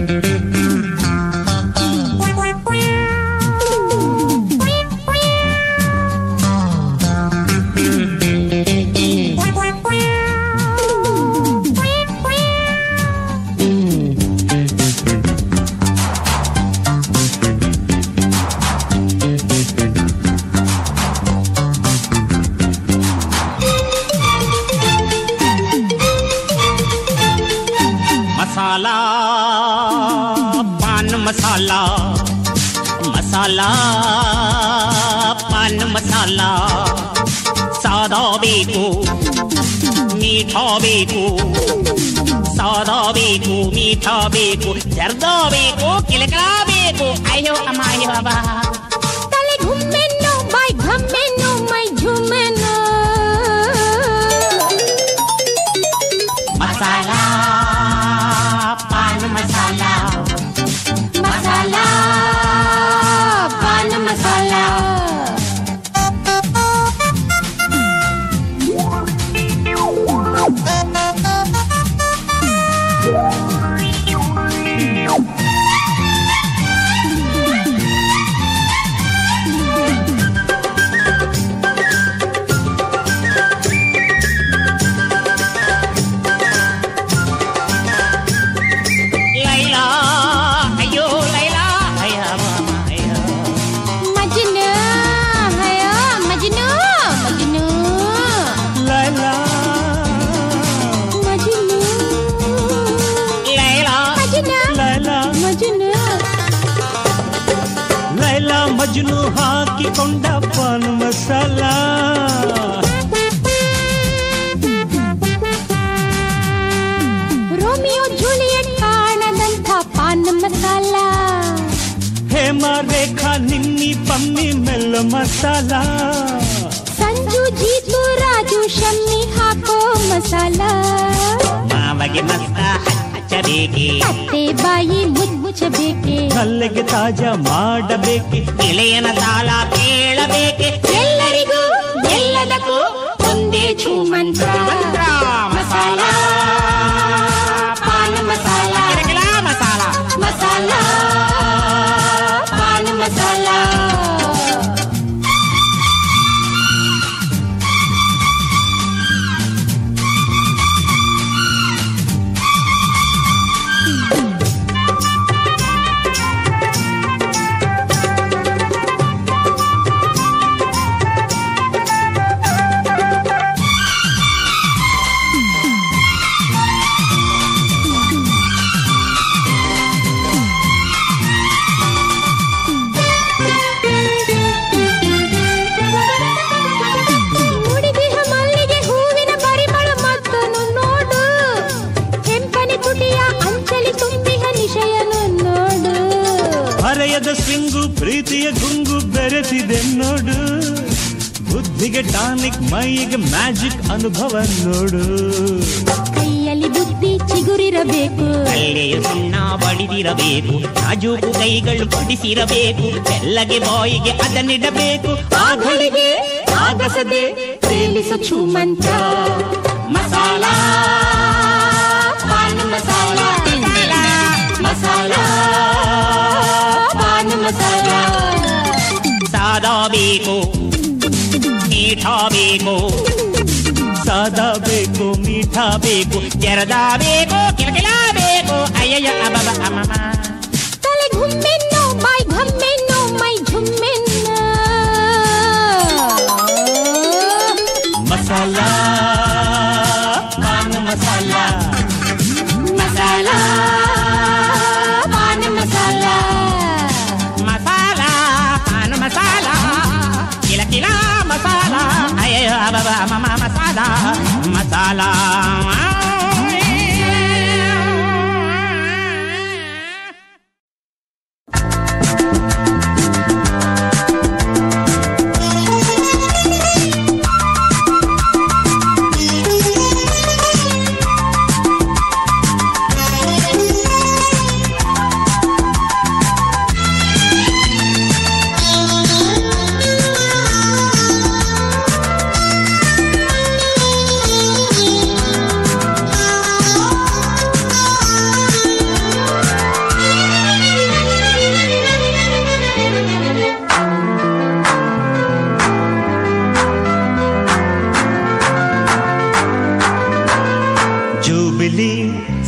मसाला पान मसाला, मसाला पान मसाला, सादा बेको मीठा बेको, सादा बेको मीठा बेको, जर्दा बेको किलकला बेको, आयो अमायो बाबा तले घूमे नो बाई घूमे नो मैं झूमे नो। मसाला पान मसाला, मसाला पान मसाला। ಮಜ್ನು ಹಾಕಿಕೊಂಡ ಪಾನ್ ಮಸಾಲ, ರೋಮಿಯೋ ಜೂಲಿಯಟ್ ಕಾಣದಂಥ ಪಾನ್ ಮಸಾಲ, ಹೇಮ ರೇಖಾ ನಿನ್ನಿ ಪಮ್ಮಿ ಮೆಲ್ಲ ಮಸಾಲ, ಸಂಜು ಜೀತು ರಾಜು ಶಮ್ಮಿ ಹಾಕೋ ಮಸಾಲ, ಮಾವಗೆ ಮಸ್ತ ಹಚ್ಚಬೇಕೆ, ಅತ್ತೆ ಬಾಯಿ ಮುಚ್ಚಬೇಕೆ, ಕಲ್ಲಿಗೆ ತಾಜಾ ಮಾಡಬೇಕೆ, ಇಳೆಯನ ಸಾಲ ಕೇಳಬೇಕೆ, ಎಲ್ಲರಿಗೂ ಎಲ್ಲದಕ್ಕೂ ಒಂದೇ ಛೂ ಮಂತ್ರ ಮಸಾಲ ಪಾನ್ ಮಸಾಲ, ಮಸಾಲ ಮಸಾಲ ಪಾನ್ ಮಸಾಲ। ಹರೆಯದ ಸ್ವಿಂಗು ಪ್ರೀತಿಯ ಗುಂಗು ಬೆರೆತಿದೆ ನೋಡು, ಬುದ್ಧಿಗೆ ಟಾನಿಕ್ ಮೈಗೆ ಮ್ಯಾಜಿಕ್ ಅನುಭವ ನೋಡು, ಕೈಯಲ್ಲಿ ಬುದ್ಧಿ ಚಿಗುರಿರಬೇಕು, ಕಳ್ಳೆಯ ಸುಣ್ಣ ಬಡಿದಿರಬೇಕು, ನಾಜೂಕು ಕೈಗಳು ಪಡಿಸಿರಬೇಕು, ಬೆಲ್ಲಗೆ ಬಾಯಿಗೆ ಅದನ್ನಿಡಬೇಕು, ಆ ಘಳಿಗೆ ಆಗಸದೆ ತೇಲಿಸ ಛೂ ಮಂತ್ರ ಮಸಾಲ ಪಾನ್ ಮಸಾಲ, ಮಸಾಲ ಪಾನ್ ಮಸಾಲ। ಸಾದಾ ಬೇಕು ಮೀಠಾ ಬೇಕು, ಸಾದಾ ಬೇಕು ಮೀಠಾ ಬೇಕು, ಜರದಾ ಬೇಕು ಕಿಲಕಿಲ ಬೇಕು, ಅಯ್ಯಯ್ಯ ಅಬಬ ಅಮಮ ತಲೆ ಘುಮ್ಮೆ ನೋ ಬಾಯಿ ಘಮ್ಮೆ ನೋ ಮೈ ಝುಮ್ಮೆ ನೋ। ಮಸಾಲ ಪಾನ್ ಮಸಾಲ, ಮಸಾಲ ಪಾನ್ ಮಸಾಲ, ಮಸಾಲ ಪಾನ್ ಮಸಾಲ, ಕಿಲಕಿಲ ಮಸಾಲ, ಅಯ್ಯಯ್ಯ ಅಬಬ ಅಮಮ masala masala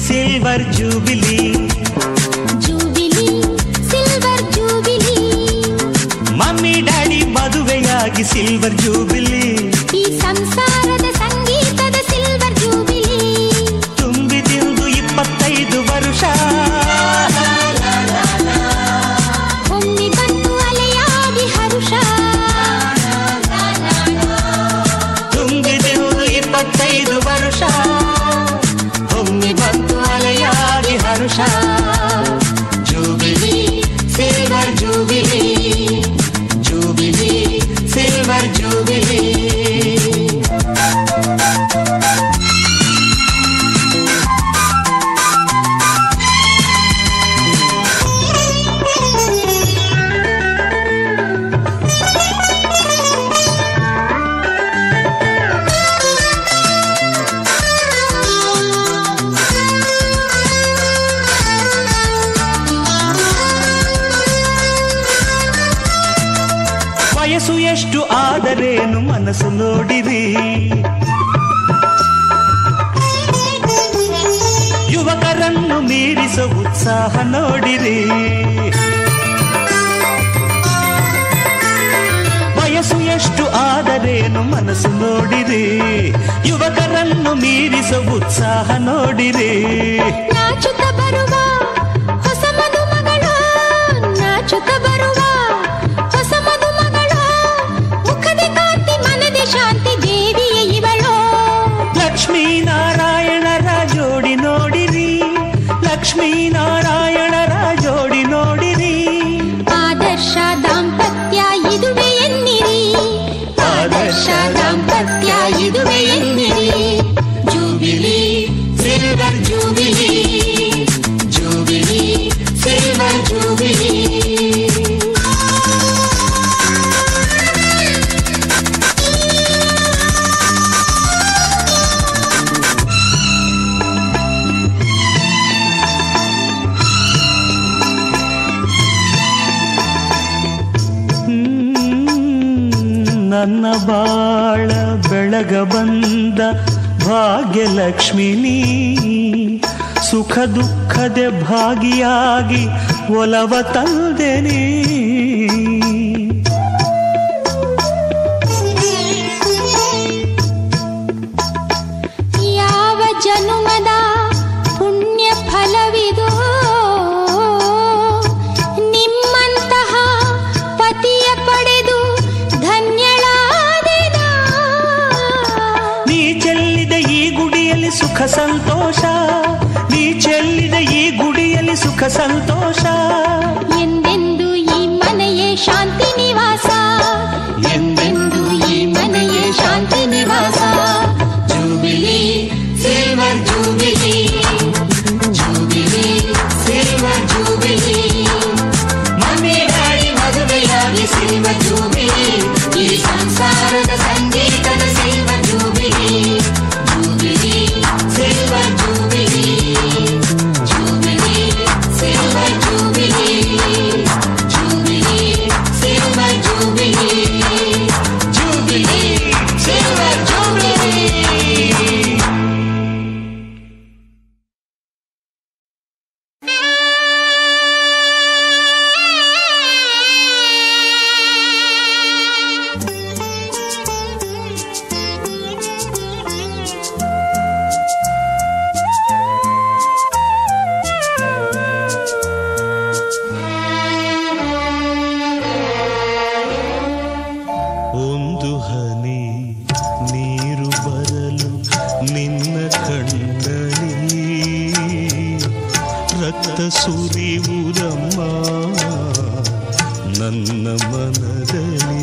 silver jubilee jubilee silver jubilee mummy daddy ಮದುವೆಯಾಗಿ ಸಿಲ್ವರ್ ಜೂಬಿಲಿ ಈ ಸಂಸಾರದ ಸಂಗೀತದ ಸಿಲ್ವರ್ ಜೂಬಿಲಿ ತುಂಬಿದಿಂದು 25 ವರುಷ ಒಮ್ಮೆ ಬಂತು ಅಲೆಯಾಗಿ ಹರುಷ ತುಂಬಿದಿಂದು 25 ವರುಷ ಒಮ್ಮೆ ಬಂತು ಅಲೆಯಾಗಿ ಹರುಷ jubilee silver jubilee jubilee silver jubilee ವಯಸ್ಸು ಎಷ್ಟು ಆದರೇನು ಮನಸ್ಸು ನೋಡಿರಿ ಯುವಕರನ್ನು ಮೀರಿಸೋ ಉತ್ಸಾಹ ನೋಡಿರಿ ವಯಸ್ಸು ಎಷ್ಟು ಆದರೇನು ಮನಸ್ಸು ನೋಡಿರಿ ಯುವಕರನ್ನು ಮೀರಿಸೋ ಉತ್ಸಾಹ ನೋಡಿರಿ ನಾಚುತ್ತ ಬರುವ ಹೊಸ ಮದುಮಗಳು ನಾಚುತ್ತ ಬರುವ ಹೊಸ ಮದುಮಗಳು ಮುಖದ ಕಾಂತಿ ಮನದ ಶಾಂತಿ ದೇವಿಯ ಇವಳು ಲಕ್ಷ್ಮೀನಾರಾಯಣರ ಜೋಡಿ ನೋಡಿರಿ ಲಕ್ಷ್ಮೀನಾರಾಯಣರ ಜೋಡಿ ನೋಡಿರಿ ಆದರ್ಶ ದಾಂಪತ್ಯ ಇದುವೆ ಎನ್ನಿರಿ ಆದರ್ಶ ದಾಂಪತ್ಯ ಇದುವೆ ಎನ್ನಿರಿ jubilee silver jubilee jubilee silver jubilee ನನ್ನ ಬಾಳ ಬೆಳಗ ಬಂದ ಭಾಗ್ಯಲಕ್ಷ್ಮಿ ನೀ ಸುಖ ದುಃಖದ ಭಾಗಿಯಾಗಿ ಒಲವ ತಂದೆನೇ ಯಾವ ಜನುಮದ ಪುಣ್ಯ ಫಲವಿದೋ ನಿಮ್ಮಂತಹ ಪತಿಯ ಪಡೆದು ಧನ್ಯಳಾದೆನ ನೀ ಚೆಲ್ಲಿದ ಈ ಗುಡಿಯಲ್ಲಿ ಸುಖ ಸಂತೋಷ ನೀ ಚೆಲ್ಲಿದ ಈ ಗುಡಿಯಲ್ಲಿ ಸುಖ ಸಂತೋಷ ಎಂದೆಂದು ಈ ಮನೆಯೇ ಶಾಂತಿ ನಿವಾಸ ಎಂದೆಂದು ಈ ಮನೆಯೇ ಶಾಂತಿ ನಿವಾಸ jubilee silver jubilee jubilee silver jubilee mummy daddy ಮದುವೆಯಾಗಿ ಸಿಲ್ವರ್ ಜೂಬಿಲಿ ಈ ಸಂಸಾರದ ಸಂಗೀತದ silver jubilee jubilee silver jubilee jubilee silver jubilee jubilee silver jubilee jubilee silver jubilee ಒಂದು ಹನಿ ನೀರು ಬರಲು ನಿನ್ನ ಕಣ್ಣಲ್ಲಿ ರಕ್ತ ಸುರಿಯುವುದಮ್ಮ ನನ್ನ ಮನದಲ್ಲಿ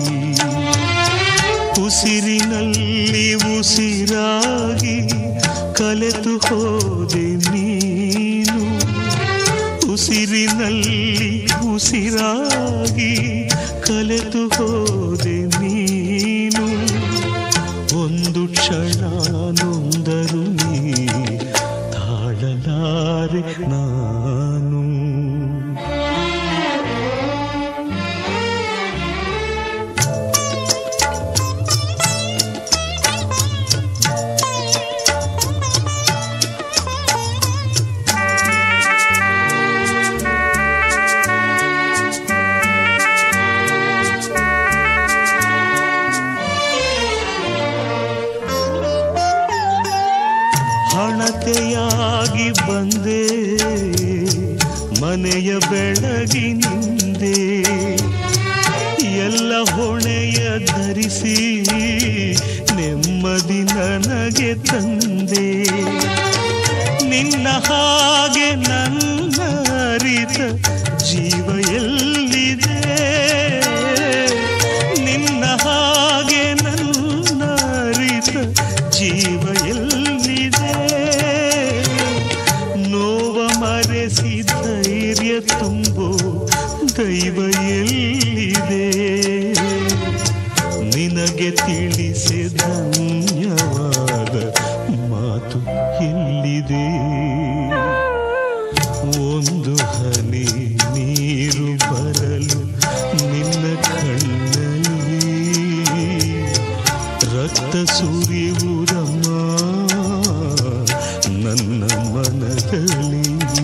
ಉಸಿರಿನಲ್ಲಿ ಉಸಿರಾಗಿ ಕಲೆತು ಹೋದೆ ನೀನು ಉಸಿರಿನಲ್ಲಿ ಉಸಿರಾಗಿ ಕಲೆತು ಹೋದೆ ನೀನು ಒಂದು ಕ್ಷಣ ನೊಂದರು ನೀ ತಾಳಲಾರೆ ನಾನು ತಂದೆ ಮನೆಯ ಬೆಳಗಿನಿಂದೆ ಎಲ್ಲ ಹೊಣೆಯ ಧರಿಸಿ ನೆಮ್ಮದಿ ನನಗೆ ತಂದೆ ನಿನ್ನ ಹಾಗೆ ನನ್ನ ಅರಿತ ಜೀವ ಎಲ್ಲಿದೆ ನಿನ್ನ ಹಾಗೆ ನನ್ನ ಅರಿತ ಜೀವ ಎಲ್ಲಿದೆ ನೋವ ಮರೆಸಿ ಧೈರ್ಯ ತುಂಬೋ ದೈವ ಎಲ್ಲಿದೆ ನಿನಗೆ ತಿಳಿಸಿ ಧನ್ಯವಾದ ಮಾತು ಎಲ್ಲಿದೆ ಒಂದು ಹನಿ ನೀರು ಬರಲು ನಿನ್ನ ಕಣ್ಣಲ್ಲಿ ರಕ್ತ ಸುರಿಯುವುದಮ್ಮ ನನ್ನ ಮನದಲ್ಲಿ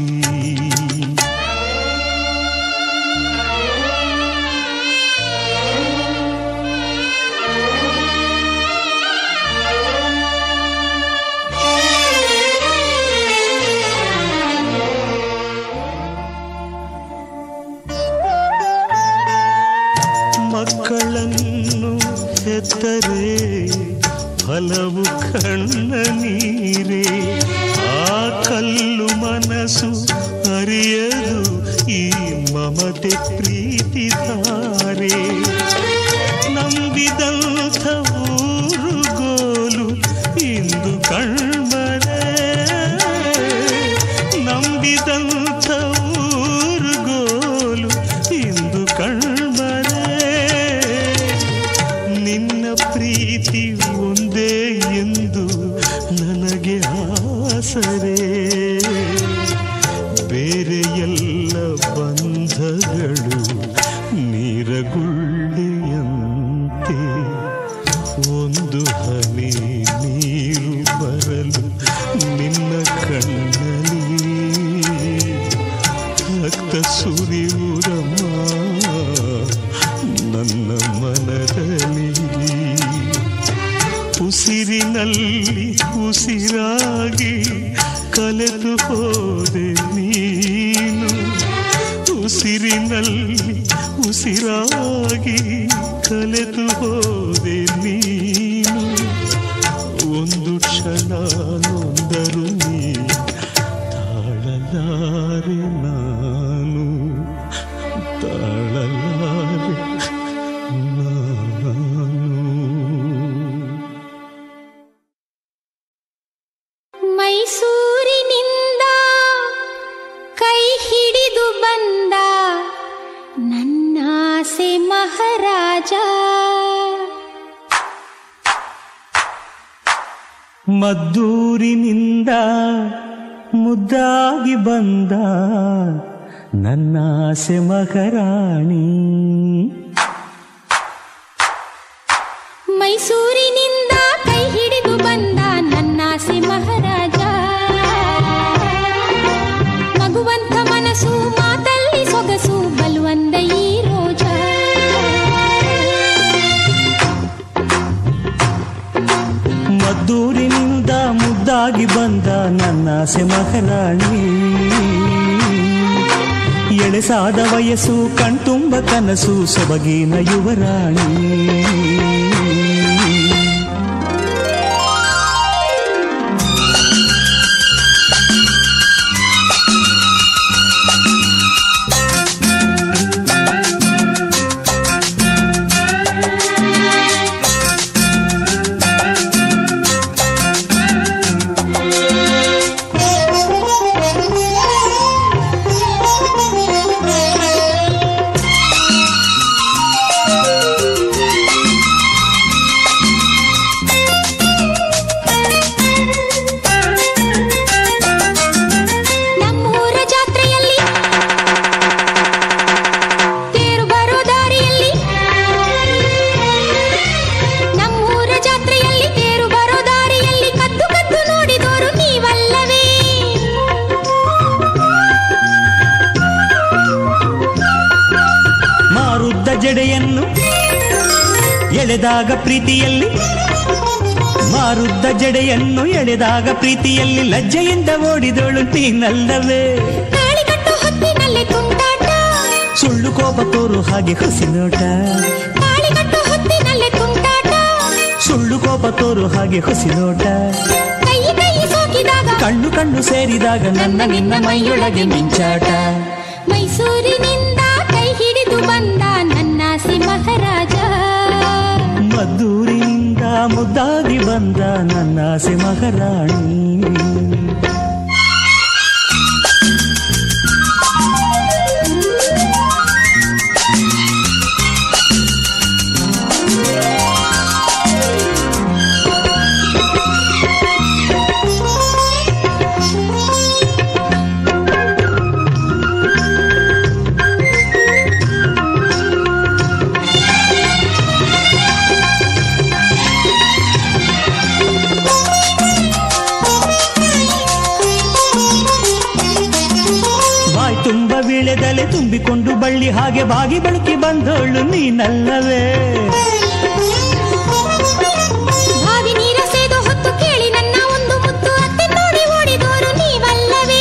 ಮಕ್ಕಳನ್ನು ಹೆತ್ತರೆ ಫಲವು ಕಣ್ಣ ನೀರೇ ಆ ಕಲ್ಲು ಮನಸ್ಸು ಅರಿಯದು ಈ ಮಮತೆ ಪ್ರೀತಿ ತಾರೆ ನಂಬಿದಂಥ ಊರುಗೋಲು ಇಂದು ಕಣ್ಮರೆ ನಂಬಿದಂಥ ಊರುಗೋಲು ಇಂದು ಕಣ್ಮರೆ ನಿನ್ನ ಪ್ರೀತಿ ಒಂದೇ ಎಂದು ನನಗೆ ಆಸರೆ ಬೇರೆ ಎಲ್ಲ ಬಂಧಗಳು ನೀರಗುಳ್ಳೆಯಂತೆ ಒಂದು ಹನಿ ನೀರು ಬರಲು ನಿನ್ನ ಕಣ್ಣಲ್ಲಿ ರಕ್ತ ಸುರಿಯುವುದಮ್ಮ ನನ್ನ ಮನದಲ್ಲಿ ಉಸಿರಿನಲ್ಲಿ ಉಸಿರಾಗಿ ಕಲೆತು ಹೋದೆ ನೀನು ಉಸಿರಿನಲ್ಲಿ ಉಸಿರಾಗಿ ಕಲೆತು ಹೋದೆ ನೀನು ಒಂದು ಕ್ಷಣ ನೊಂದರು ನೀ ತಾಳಲಾರೆ ನಾನು ತಾಳಲಾರೆ ಮೈಸೂರಿನಿಂದ ಕೈ ಹಿಡಿದು ಬಂದ ನನ್ನಾಸೆ ಮಹಾರಾಜ ಮದ್ದೂರಿನಿಂದ ಮುದ್ದಾಗಿ ಬಂದ ನನ್ನಾಸೆ ಮಹಾರಾಣಿ ಮೈಸೂರಿನಿಂದ ಕೈ ಹಿಡಿದು ಬಂದ ನನ್ನಾಸೆ ಮಹಾರಾಜ ಮಗುವಂತ ಮನಸ್ಸು ಮಾತಲ್ಲಿ ಸೊಗಸು ಬಲುವಂದ ಈ ರೋಜ ಮದ್ದೂರಿನಿಂದ ಮುದ್ದಾಗಿ ಬಂದ ನನ್ನಾಸೆ ಮಹಾರಾಣಿ ಎಳೆಸಾದ ವಯಸ್ಸು ಕಣ್ತುಂಬ ಕನಸು ಸೊಬಗಿನ ಯುವರಾಣಿ ಜಡೆಯನ್ನು ಎಳೆದಾಗ ಪ್ರೀತಿಯಲ್ಲಿ ಮಾರುದ್ದ ಜಡೆಯನ್ನು ಎಳೆದಾಗ ಪ್ರೀತಿಯಲ್ಲಿ ಲಜ್ಜೆಯಿಂದ ಓಡಿದೋಳು ನೀನಲ್ಲವೇ. ತಾಳಿಕಟ್ಟು ಹೊತ್ತಿನಲ್ಲೇ ತುಂಟಾಟ, ಸುಳ್ಳು ಕೋಪ ತೋರು ಹಾಗೆ ಹುಸಿ ನೋಟ. ತಾಳಿಕಟ್ಟು ಹೊತ್ತಿನಲ್ಲೇ ತುಂಟಾಟ, ಸುಳ್ಳು ಕೋಪ ತೋರು ಹಾಗೆ ಹುಸಿ ನೋಟ. ಕೈ ಕೈ ಸೋಕಿದಾಗ, ಕಣ್ಣು ಕಣ್ಣು ಸೇರಿದಾಗ ನನ್ನ ನಿನ್ನ ಮೈಯೊಳಗೆ ಮಿಂಚಾಟ. ಮೈಸೂರಿನಿಂದ ಕೈ ಹಿಡಿದು ಬಂದ ನನ್ನಾಸೆ ಮಹಾರಾಜ, ಮದ್ದೂರಿನಿಂದ ಮುದ್ದಾಗಿ ಬಂದ ನನ್ನಾಸೆ ಮಹಾರಾಣಿ. ತುಂಬ ವೀಳೆದಲೆ ತುಂಬಿಕೊಂಡು ಬಳ್ಳಿ ಹಾಗೆ ಬಾಗಿ ಬಳುಕಿ ಬಂದೋಳು ನೀನಲ್ಲವೇ. ಬಾವಿ ನೀರ ಸೇದು ಹೊತ್ತು ಕೇಳಿ ನನ್ನ ಒಂದು ಮುತ್ತು ಅತ್ತೆ ನೋಡಿ ಓಡಿದೋರು ನೀವಲ್ಲವೇ.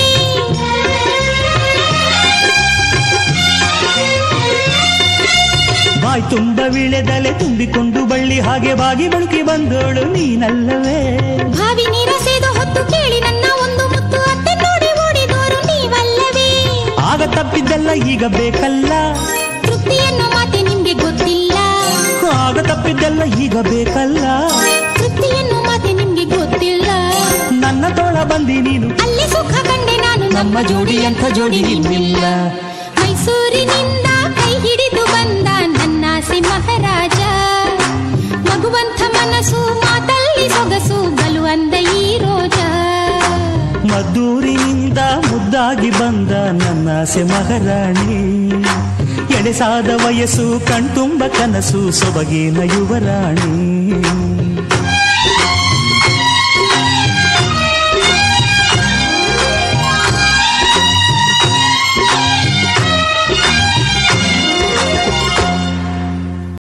ಬಾಯಿ ತುಂಬ ವೀಳೆದಲೆ ತುಂಬಿಕೊಂಡು ಬಳ್ಳಿ ಹಾಗೆ ಬಾಗಿ ಬಳುಕಿ ಬಂದೋಳು ನೀನಲ್ಲವೇ. ಬಾವಿ ನೀರ ಸೇದು ಹೊತ್ತು ಕೇಳಿ ನನ್ನ ಒಂದು ಮುತ್ತು ಅತ್ತೆ ನೋಡಿ ಓಡಿದೋರು ನೀವಲ್ಲವೇ. ಆಗ ತಪ್ಪಿದ್ದೆಲ್ಲ ಈಗ ಬೇಕಲ್ಲ, ತೃಪ್ತಿಯನ್ನು ಮಾತೆ ನಿಮ್ಗೆ ಗೊತ್ತಿಲ್ಲ. ಆಗ ತಪ್ಪಿದ್ದೆಲ್ಲ ಈಗ ಬೇಕಲ್ಲ, ತೃಪ್ತಿಯನ್ನು ಮಾತೆ ನಿಮ್ಗೆ ಗೊತ್ತಿಲ್ಲ. ನನ್ನ ತೋಳ ಬಂದಿ ನೀನು, ಅಲ್ಲಿ ಸುಖ ಕಂಡೆ ನಾನು, ನಮ್ಮ ಜೋಡಿ ಅಂತ ಜೋಡಿ ನಿಮ್ಮಿಲ್ಲ. ಮೈಸೂರಿನಿಂದ ಕೈ ಹಿಡಿದು ಬಂದ ನನ್ನಾಸೆ ಮಹಾರಾಜ, ಮಗುವಂಥ ಮನಸ್ಸು ಮಾತಲ್ಲಿ ಸೊಗಸು ಬಲು ಅಂದ ಈ ರೋಜ. ಮದ್ದೂರಿನಿಂದ ಮುದ್ದಾಗಿ ಬಂದ ನನ್ನಾಸೆ ಮಹಾರಾಣಿ, ಎಳೆಸಾದ ವಯಸ್ಸು ಕಣ್ತುಂಬ ಕನಸು ಸೊಬಗಿನ ಯುವರಾಣಿ.